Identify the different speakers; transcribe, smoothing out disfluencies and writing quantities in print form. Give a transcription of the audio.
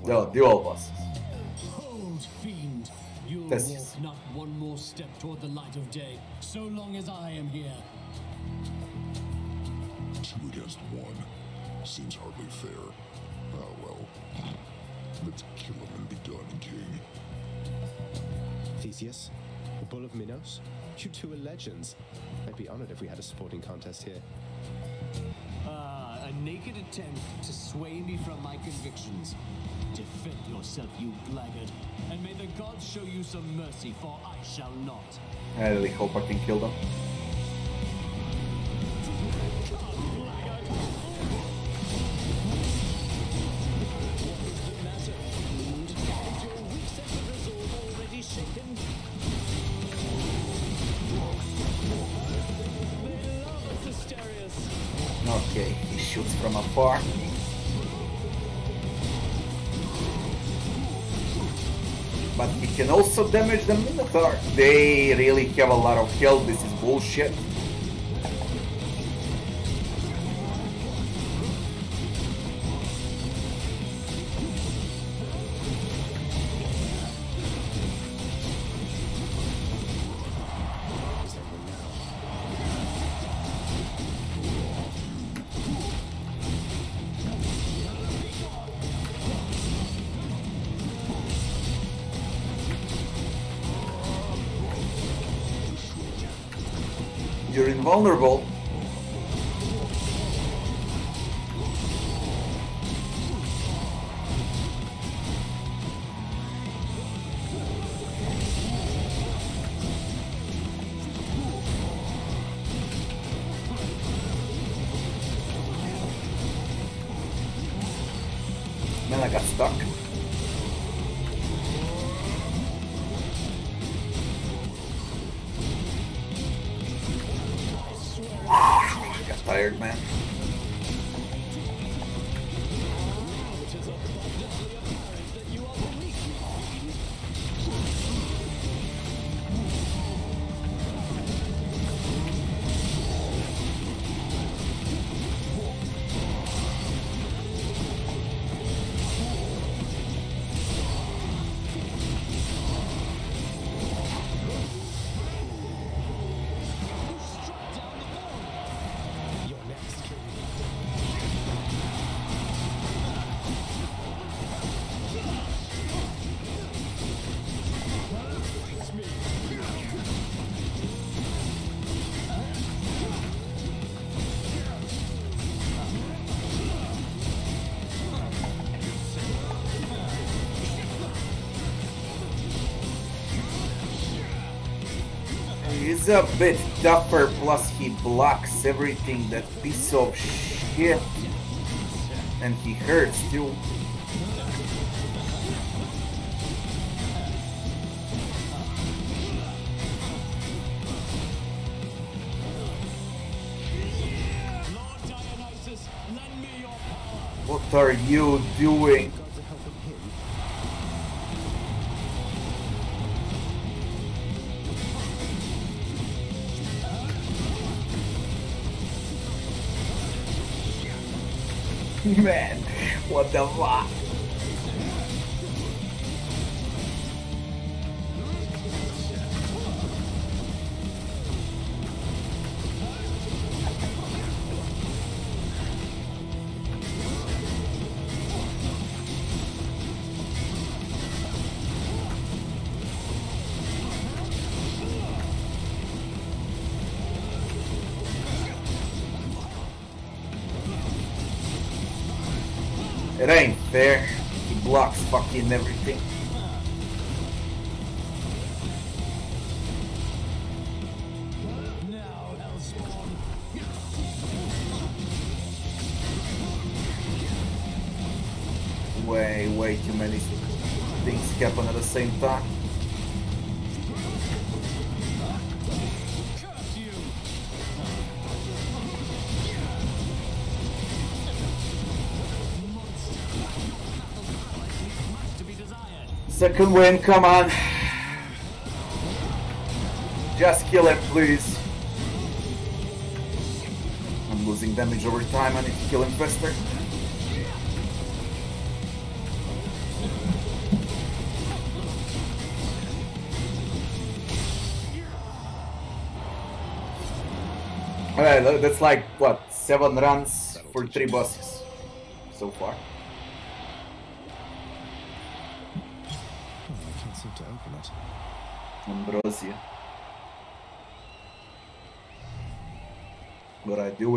Speaker 1: The dual bosses.
Speaker 2: Hold, fiend. You'll
Speaker 1: Theseus.
Speaker 2: walk not one more step toward the light of day, so long as I am here.
Speaker 3: 2 against 1. Seems hardly fair. Ah, well. Let's kill him and be done, King.
Speaker 4: Theseus, the Bull of Minos, you two are legends. I'd be honored if we had a sporting contest here.
Speaker 2: A naked attempt to sway me from my convictions. Defend yourself, you blackguard, and may the gods show you some mercy, for I shall not.
Speaker 1: I really hope I can kill them. Okay, he shoots from afar. But he can also damage the Minotaur. They really have a lot of health, this is bullshit. You're invulnerable. Man, I got stuck. Tired, man. He's a bit tougher, plus he blocks everything, that piece of shit. And he hurts too. What are you doing? Man, what the fuck? It ain't fair. He blocks fucking everything. Way too many things happen at the same time. Second win, come on. Just kill him, please. I'm losing damage over time, I need to kill him faster. That's like, what, 7 runs for 3 bosses so far.
Speaker 4: Oh, I can't seem to open it.
Speaker 1: Ambrosia. What I do